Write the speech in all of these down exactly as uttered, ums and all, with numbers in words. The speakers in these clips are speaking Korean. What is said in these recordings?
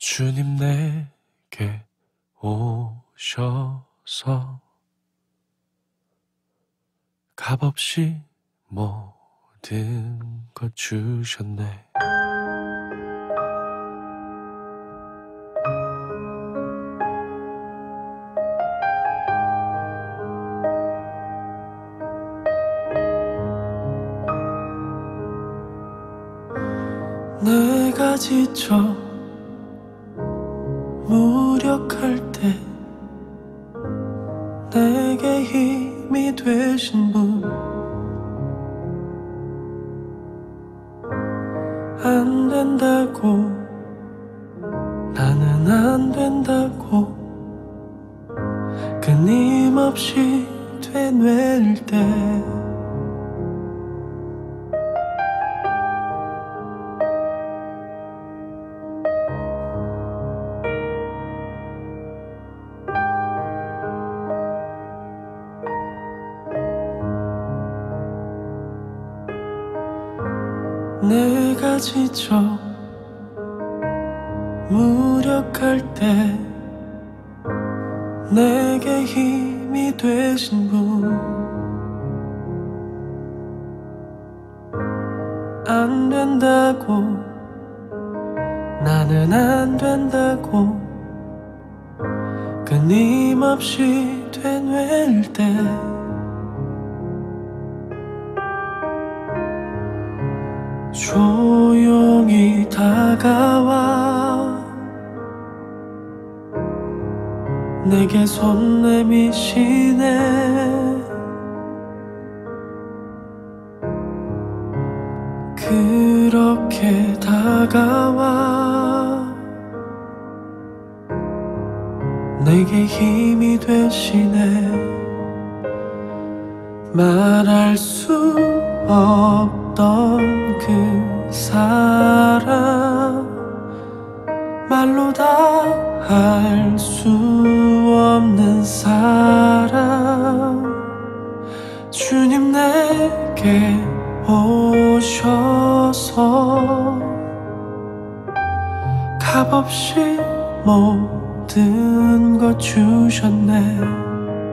주님 내게 오셔서 값없이 모든 것 주셨네. 내가 지쳐 무력할 때 내게 힘이 되신 분, 안 된다고 나는 안 된다고 끊임없이 되뇌일 때 내가 지쳐 무력할 때 내게 힘이 되신 분, 안 된다고 나는 안 된다고 끊임없이 되뇌일 때 조용히 다가와 내게 손 내미시네. 그렇게 다가와 내게 힘이 되시네. 말할 수 없던 그 사랑, 말로 다 할 수 없는 사랑, 주님 내게 오셔서 값없이 모든 것 주셨네.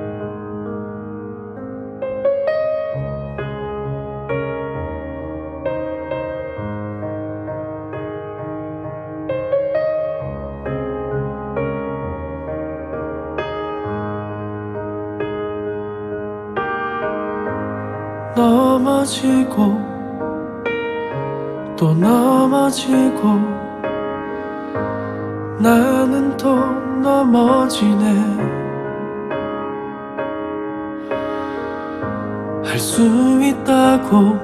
넘어지고 또 넘어지고 나는 또 넘어지네. 할 수 있다고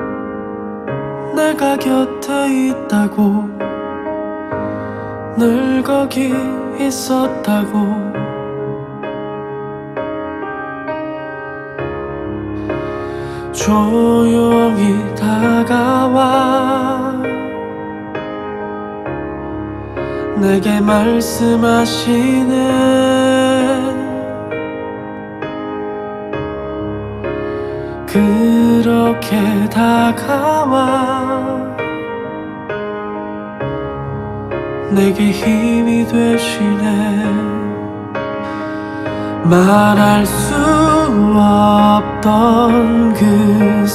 내가 곁에 있다고 늘 거기 있었다고 조용히 다가와 내게 말씀하시네. 그렇게 다가와 내게 힘이 되시네. 말할 수 없던 그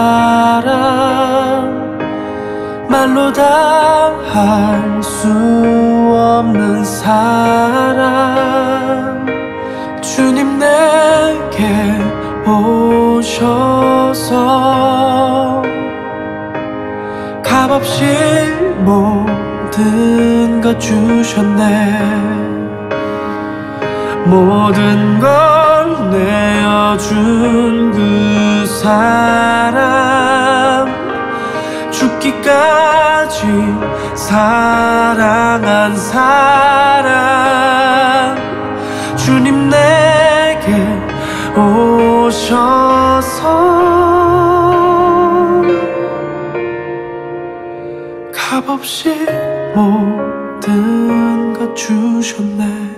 사랑, 말로 다 할 수 없는 사랑, 주님 내게 오셔서 값없이 모든 것 주셨네. 모든 걸 내어준 그 사랑, 죽기까지 사랑한 사랑, 주님 내게 오셔서 값없이 모든 것 주셨네.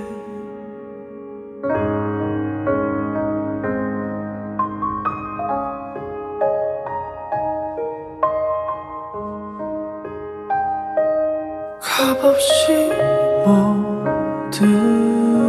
값없이 모든